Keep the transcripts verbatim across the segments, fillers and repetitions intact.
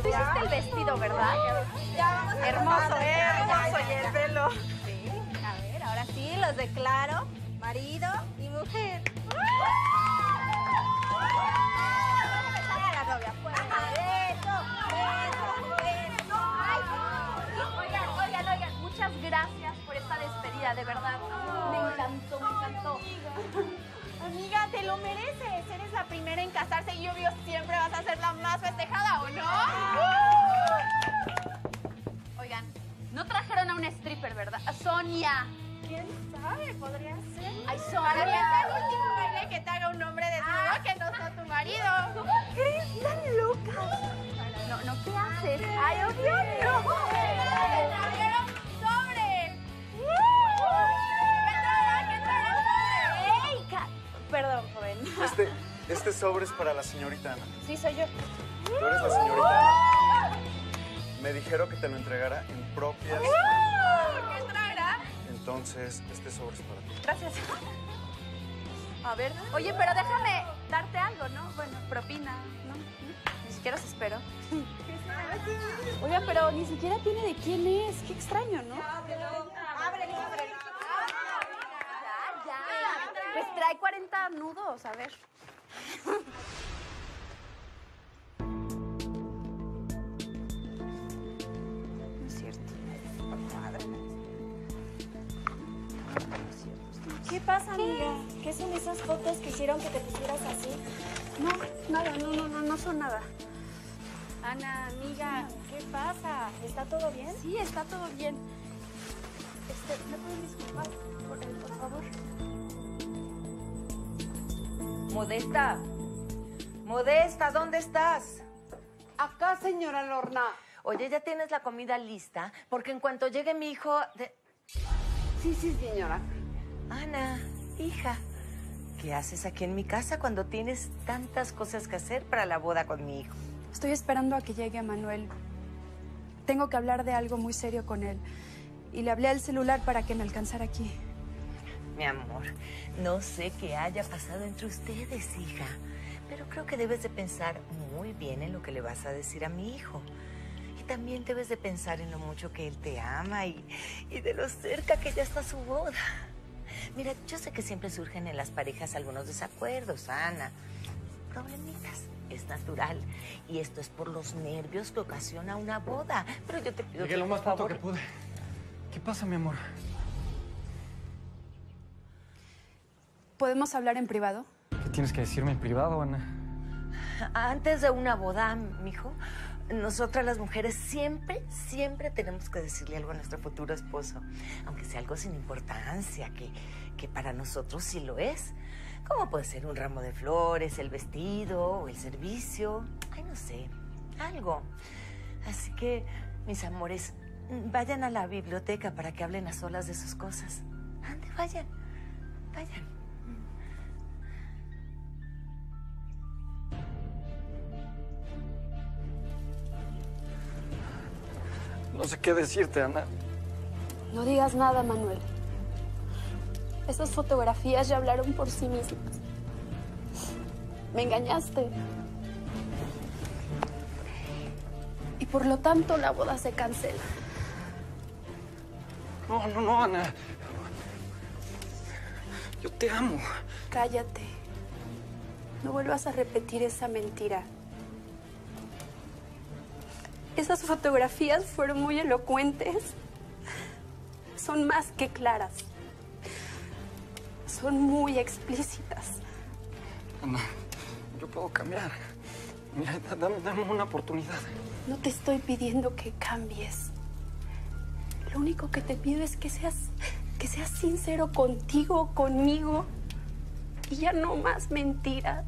Tú hiciste el vestido, ¿verdad? Ya vamos a hermoso, ¿eh? hermoso, y el pelo. Sí, a ver, ahora sí los declaro marido y mujer. La novia, pues. Eso, eso, eso. Oigan, oigan, oigan, muchas gracias por esta despedida, de verdad. Me encantó, me encantó. Amiga, te lo mereces. Eres la primera en casarse y obvio siempre vas a ser la más festejada, ¿o no? Oigan, no trajeron a un stripper, ¿verdad? A Sonia. ¿Quién sabe? Podría ser. Ay, Para que sea el Sonia. último baile que te haga un hombre desnudo que no sea tu marido. ¿Cómo crees? ¿Tan loca? No, no, ¿qué haces? Ay, obvio no. ¡Me trajeron un sobre! ¿Qué traerá? ¿Qué traerá el sobre? ¡Ey! ca- Perdón, joven. Este, este sobre es para la señorita Ana. Sí, soy yo. Tú eres la señorita Ana. Me dijeron que te lo entregara en propias manos. ¿Qué traerá? Entonces, este sobre es para ti. Gracias. A ver, oye, pero déjame darte algo, ¿no? Bueno, propina, ¿no? Ni siquiera os espero. Oiga, pero ni siquiera tiene de quién es. Qué extraño, ¿no? Ábrelo, ábrelo. Ya, ya. Pues trae cuarenta nudos, a ver. No es cierto. ¿Qué pasa, amiga? ¿Qué son esas fotos que hicieron que te pusieras así? No, nada, no, no, no, no son nada. Ana, amiga, ¿qué pasa? ¿Está todo bien? Sí, está todo bien. Este, ¿me pueden disculpar, por, eh, por favor? Modesta. Modesta, ¿dónde estás? Acá, señora Lorna. Oye, ¿ya tienes la comida lista? Porque en cuanto llegue mi hijo... de- Sí, sí, señora. Ana, hija, ¿qué haces aquí en mi casa cuando tienes tantas cosas que hacer para la boda con mi hijo? Estoy esperando a que llegue Manuel. Tengo que hablar de algo muy serio con él. Y le hablé al celular para que me alcanzara aquí. Mi amor, no sé qué haya pasado entre ustedes, hija, pero creo que debes de pensar muy bien en lo que le vas a decir a mi hijo. Y también debes de pensar en lo mucho que él te ama y, y de lo cerca que ya está su boda. Mira, yo sé que siempre surgen en las parejas algunos desacuerdos, Ana, problemitas. Es natural. Y esto es por los nervios que ocasiona una boda. Pero yo te pido Llegué que, lo más por pronto favor... que pude. ¿Qué pasa, mi amor? ¿Podemos hablar en privado? ¿Qué tienes que decirme en privado, Ana? Antes de una boda, mijo, nosotras las mujeres siempre, siempre tenemos que decirle algo a nuestro futuro esposo. Aunque sea algo sin importancia, que, que para nosotros sí lo es. Como puede ser un ramo de flores, el vestido o el servicio. Ay, no sé, algo. Así que, mis amores, vayan a la biblioteca para que hablen a solas de sus cosas. Ande, vayan, vayan. No sé qué decirte, Ana. No digas nada, Manuel. Esas fotografías ya hablaron por sí mismas. Me engañaste. Y por lo tanto la boda se cancela. No, no, no, Ana. Yo te amo. Cállate. No vuelvas a repetir esa mentira. Esas fotografías fueron muy elocuentes. Son más que claras. Son muy explícitas. Ana, yo puedo cambiar. Mira, dame, dame una oportunidad. No te estoy pidiendo que cambies. Lo único que te pido es que seas, que seas sincero contigo, conmigo. Y ya no más mentiras.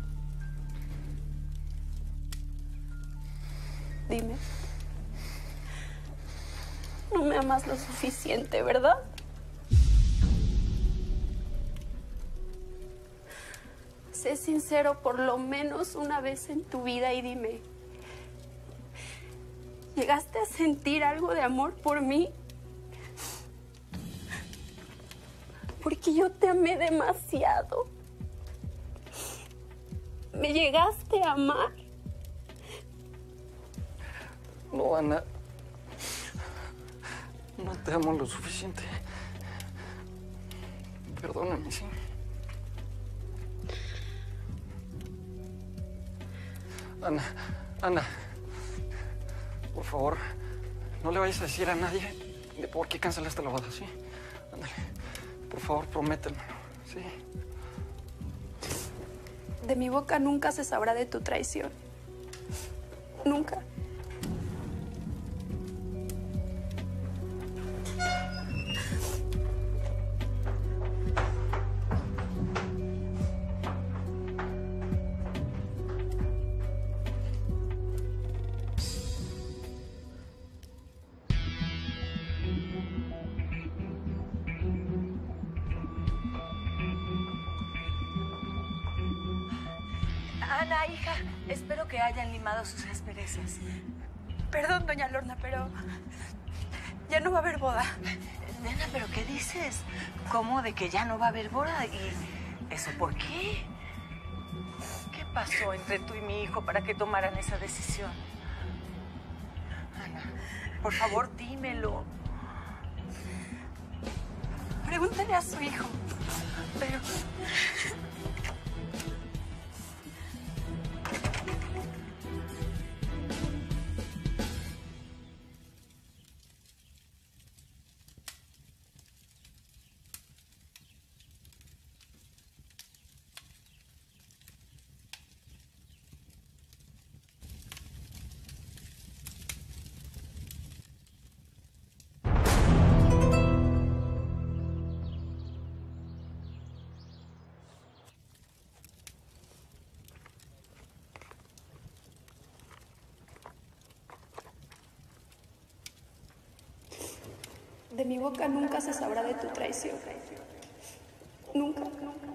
Dime. No me amas lo suficiente, ¿verdad? Sé sincero por lo menos una vez en tu vida y dime. ¿Llegaste a sentir algo de amor por mí? Porque yo te amé demasiado. ¿Me llegaste a amar? No, Ana. No te amo lo suficiente. Perdóname, sí. Ana, Ana, por favor, no le vayas a decir a nadie de por qué cancelaste la boda, ¿sí? Ándale, por favor, prométemelo, ¿sí? De mi boca nunca se sabrá de tu traición. Nunca. Ana, hija, espero que hayan limado sus asperezas. Perdón, doña Lorna, pero ya no va a haber boda. Nena, ¿pero qué dices? ¿Cómo de que ya no va a haber boda? ¿Y eso por qué? ¿Qué pasó entre tú y mi hijo para que tomaran esa decisión? Ana, por favor, dímelo. Pregúntale a su hijo. Pero... De mi boca nunca se sabrá de tu traición. Nunca, nunca.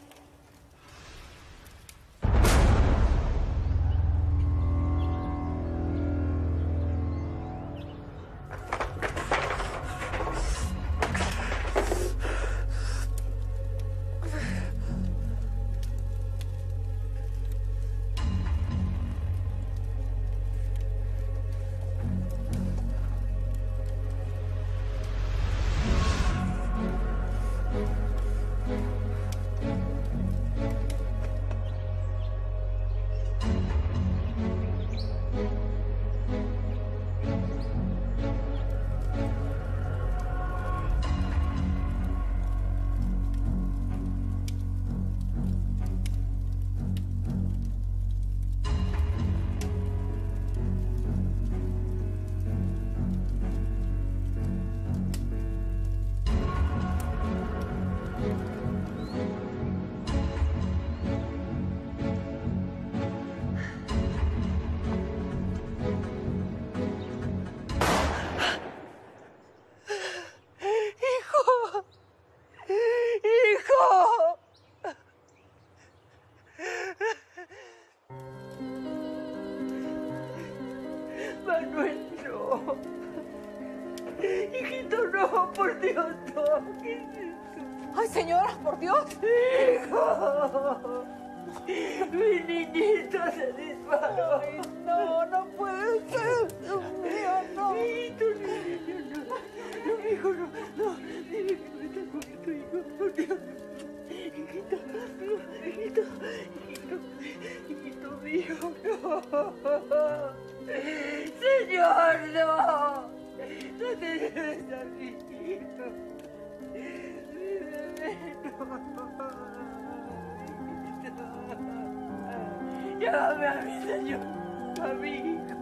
Manuel, no. Hijito, no, por Dios, no. ¿Qué es esto? Ay, señora, por Dios. ¡Hijo! Mi niñito se disparó. Ay, no, no puede ser. Dios mío, no. Hijito, mi niño, no. No, hijo, no. No, dime que no estás con tu hijo, por Dios. Hijito, no, hijito, hijito, hijito mío, no. Señor, no. No te lleves a mi hijo. Mi bebé, no. Llámame a mi señor, a mi hijo.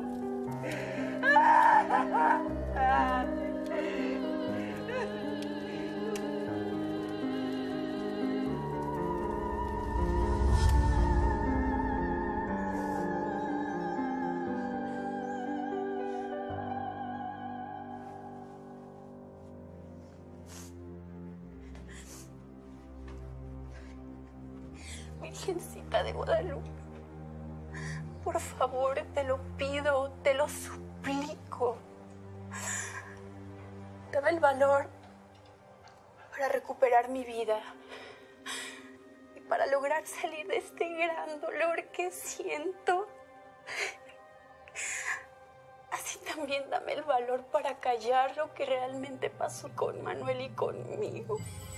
Virgencita de Guadalupe, por favor, te lo pido, te lo suplico. Dame el valor para recuperar mi vida y para lograr salir de este gran dolor que siento. Así también dame el valor para callar lo que realmente pasó con Manuel y conmigo.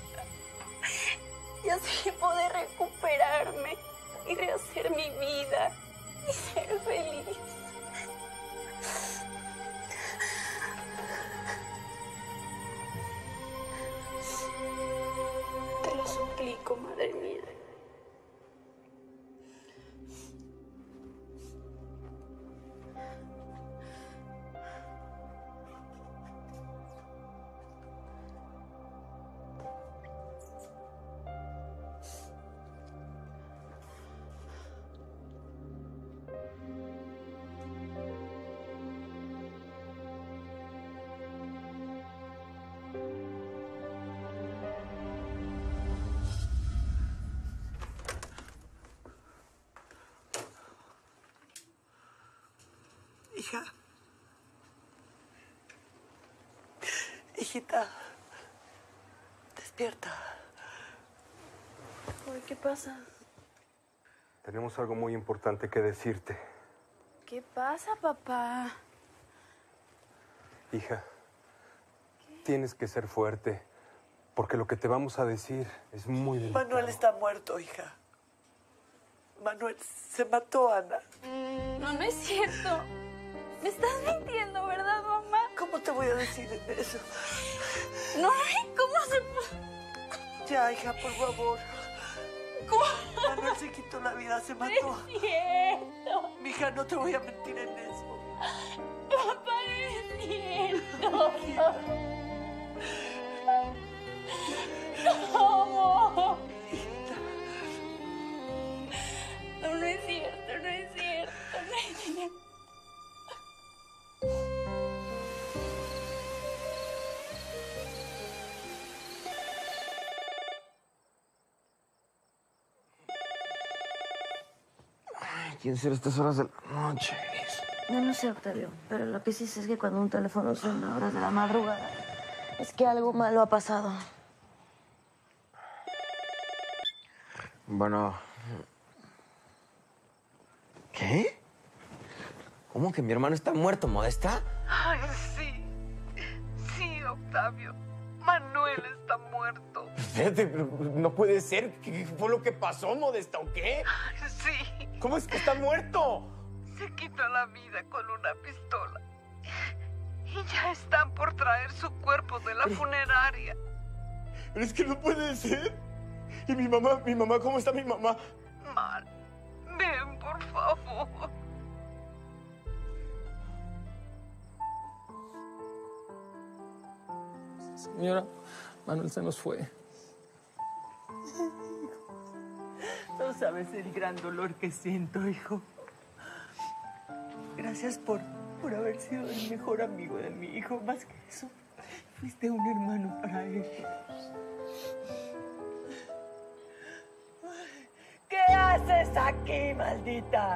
Y así poder recuperarme y rehacer mi vida y ser feliz. Te lo suplico, madre mía. Hija. Hijita. Despierta. Ay, ¿qué pasa? Tenemos algo muy importante que decirte. ¿Qué pasa, papá? Hija, tienes que ser fuerte, porque lo que te vamos a decir es muy delicado. Manuel está muerto, hija. Manuel se mató, Ana. No, no es cierto. Me estás mintiendo, ¿verdad, mamá? ¿Cómo te voy a decir eso? No, ¿cómo se puede? Ya, hija, por favor. ¿Cómo? Manuel se quitó la vida, se mató. No es cierto. Mija, no te voy a mentir en eso. Papá, no es cierto. ¿Cómo? No, no es cierto, no es cierto, no es cierto. ¿Quién será a estas horas de la noche? No, no sé, Octavio, pero lo que sí sé es que cuando un teléfono suena a horas de la madrugada es que algo malo ha pasado. Bueno... ¿Qué? ¿Cómo que mi hermano está muerto, Modesta? Ay, sí. Sí, Octavio. Manuel está muerto. Espérate, pero no puede ser. ¿Qué fue lo que pasó, Modesta, o qué? Sí. ¿Cómo es que está muerto? Se quitó la vida con una pistola. Y ya están por traer su cuerpo de la funeraria. Pero es que no puede ser. ¿Y mi mamá? ¿Mi mamá? ¿Cómo está mi mamá? Mal. Ven, por favor. Señora, Manuel se nos fue. No sabes el gran dolor que siento, hijo. Gracias por, por haber sido el mejor amigo de mi hijo. Más que eso, fuiste un hermano para él. ¿Qué haces aquí, maldita?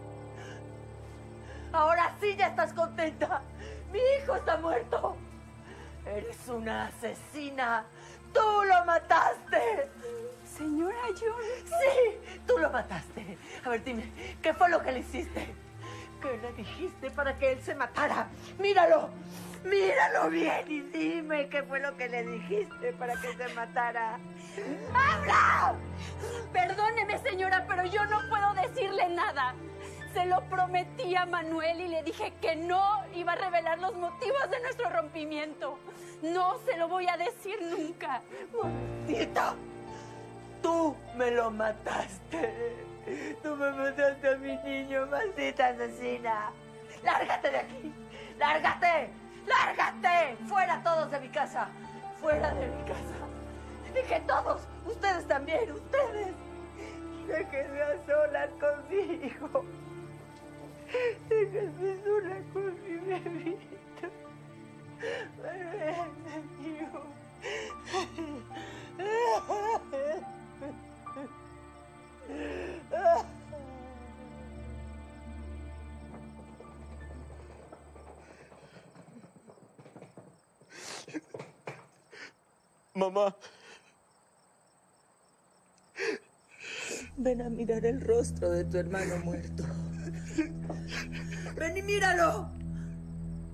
Ahora sí ya estás contenta. Mi hijo está muerto. Eres una asesina. ¡Tú lo mataste! Señora, yo... Sí, tú lo mataste. A ver, dime, ¿qué fue lo que le hiciste? ¿Qué le dijiste para que él se matara? ¡Míralo! ¡Míralo bien y dime qué fue lo que le dijiste para que se matara! ¡Habla! Perdóneme, señora, pero yo no puedo decirle nada. Se lo prometí a Manuel y le dije que no iba a revelar los motivos de nuestro rompimiento. No se lo voy a decir nunca. ¡Maldita! ¡Tú me lo mataste! ¡Tú me mataste a mi niño, maldita asesina! ¡Lárgate de aquí! ¡Lárgate! ¡Lárgate! ¡Fuera todos de mi casa! ¡Fuera de mi casa! Dije todos, ustedes también, ustedes. Déjenme a solas con mi hijo. Déjenme sola con mi bebito. Ven, hijo. Mamá. Ven a mirar el rostro de tu hermano muerto. Ven y míralo.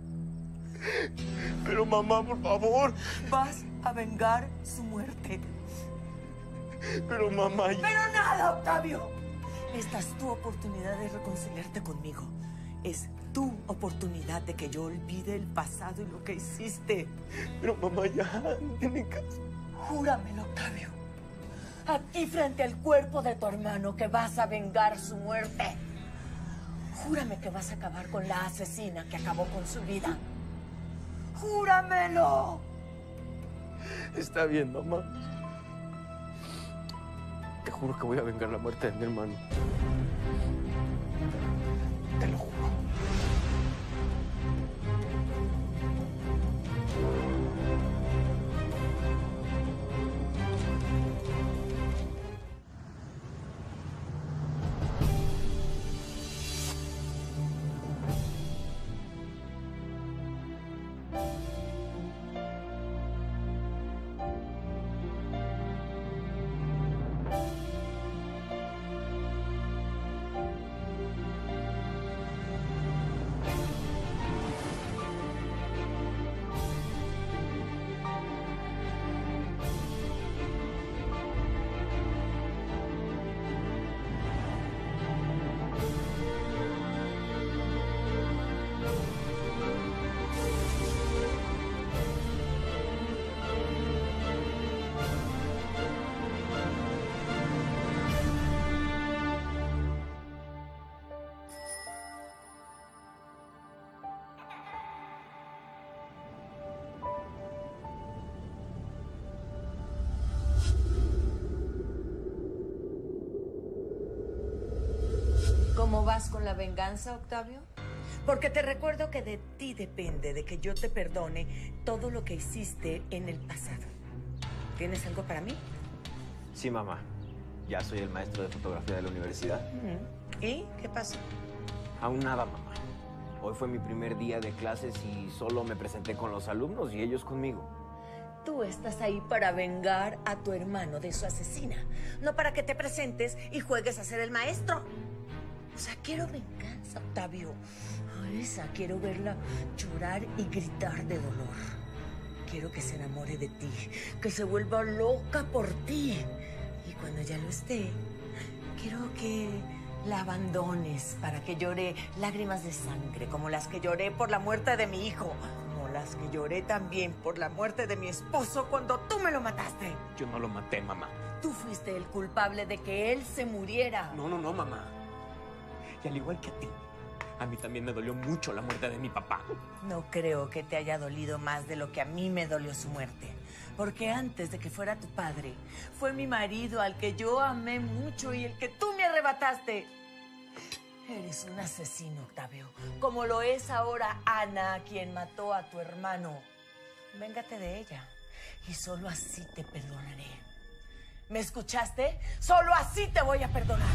Pero mamá, por favor. Vas a vengar su muerte. Pero mamá... ya- ¡Pero nada, Octavio! Esta es tu oportunidad de reconciliarte conmigo. Es tu oportunidad de que yo olvide el pasado y lo que hiciste. Pero mamá, ya, no tiene caso. Júramelo, Octavio. Aquí frente al cuerpo de tu hermano que vas a vengar su muerte. Júrame que vas a acabar con la asesina que acabó con su vida. ¡Júramelo! Está bien, mamá. Te juro que voy a vengar la muerte de mi hermano. Te lo juro. ¿Cómo vas con la venganza, Octavio? Porque te recuerdo que de ti depende de que yo te perdone todo lo que hiciste en el pasado. ¿Tienes algo para mí? Sí, mamá. Ya soy el maestro de fotografía de la universidad. ¿Y qué pasó? Aún nada, mamá. Hoy fue mi primer día de clases y solo me presenté con los alumnos y ellos conmigo. Tú estás ahí para vengar a tu hermano de su asesina, no para que te presentes y juegues a ser el maestro. O sea, quiero venganza, Octavio. A esa quiero verla llorar y gritar de dolor. Quiero que se enamore de ti, que se vuelva loca por ti. Y cuando ya lo esté, quiero que la abandones para que llore lágrimas de sangre, como las que lloré por la muerte de mi hijo, como las que lloré también por la muerte de mi esposo cuando tú me lo mataste. Yo no lo maté, mamá. Tú fuiste el culpable de que él se muriera. No, no, no, mamá. Y al igual que a ti, a mí también me dolió mucho la muerte de mi papá. No creo que te haya dolido más de lo que a mí me dolió su muerte. Porque antes de que fuera tu padre, fue mi marido al que yo amé mucho y el que tú me arrebataste. Eres un asesino, Octavio, como lo es ahora Ana, quien mató a tu hermano. Véngate de ella y solo así te perdonaré. ¿Me escuchaste? Solo así te voy a perdonar.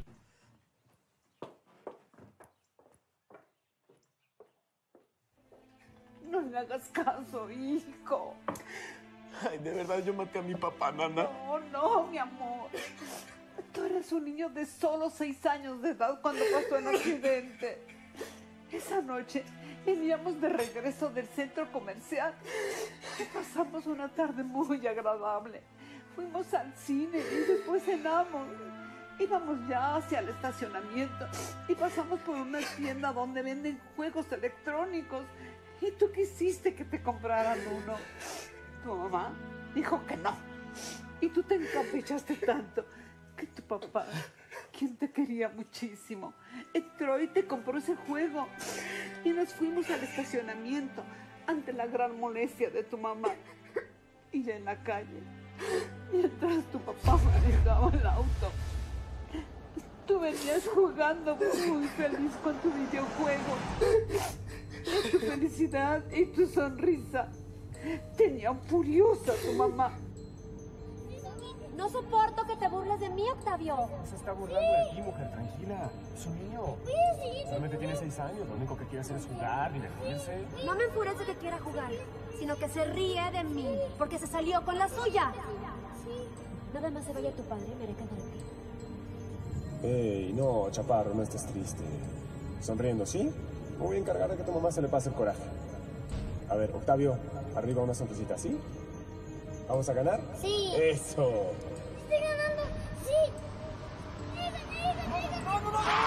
No le hagas caso, hijo. Ay, de verdad yo maté a mi papá, nana. No, no, mi amor. Tú eres un niño de solo seis años de edad cuando pasó el accidente. Esa noche veníamos de regreso del centro comercial y pasamos una tarde muy agradable. Fuimos al cine y después cenamos. Íbamos ya hacia el estacionamiento y pasamos por una tienda donde venden juegos electrónicos. ¿Y tú quisiste que te compraran uno? Tu mamá dijo que no. Y tú te encaprichaste tanto que tu papá, quien te quería muchísimo, entró y te compró ese juego. Y nos fuimos al estacionamiento ante la gran molestia de tu mamá. Y ya en la calle, mientras tu papá manejaba el auto, tú venías jugando muy feliz con tu videojuego. Y tu felicidad y tu sonrisa tenían furiosa a tu mamá. No soporto que te burles de mí, Octavio. No se está burlando de ti, mujer, tranquila. Es un niño. Solamente tiene seis años, lo único que quiere hacer es jugar, divertirse. No me enfurece que quiera jugar, sino que se ríe de mí, porque se salió con la suya. Nada más se vaya tu padre, me haré cargo de ti. Ey, no, chaparro, no estés triste. Sonriendo, ¿sí? Me voy a encargar de que tu mamá se le pase el coraje. A ver, Octavio, arriba una sonrisita, ¿sí? ¿Vamos a ganar? Sí. ¡Eso! ¡Estoy ganando! ¡Sí! ¡No, no, no, no!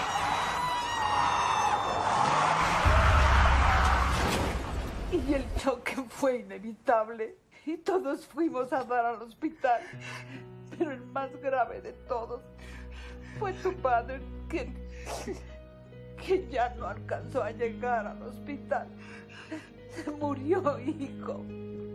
Y el choque fue inevitable y todos fuimos a dar al hospital. Pero el más grave de todos fue tu padre, que, que ya no alcanzó a llegar al hospital. Se murió, hijo.